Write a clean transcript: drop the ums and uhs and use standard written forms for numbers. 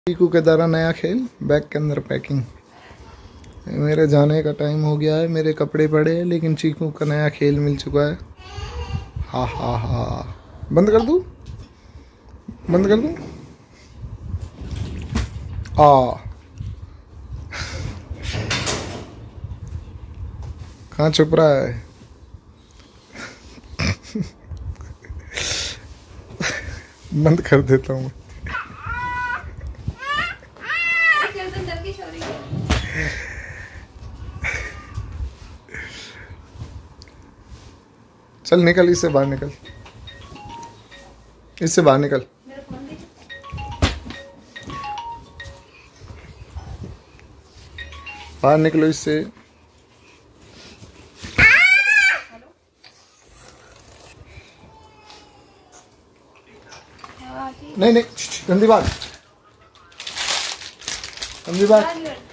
चीकू के द्वारा नया खेल, बैग के अंदर पैकिंग। मेरे जाने का टाइम हो गया है, मेरे कपड़े पड़े हैं, लेकिन चीकू का नया खेल मिल चुका है। हा हा हा। बंद कर दूँ? बंद कर दूँ? कहाँ छुप रहा है? बंद कर देता हूँ। चल निकल, इससे बाहर निकल, इससे बाहर निकल। बाहर निकलो इससे। नहीं नहीं, गंदी बात, गंदी बात।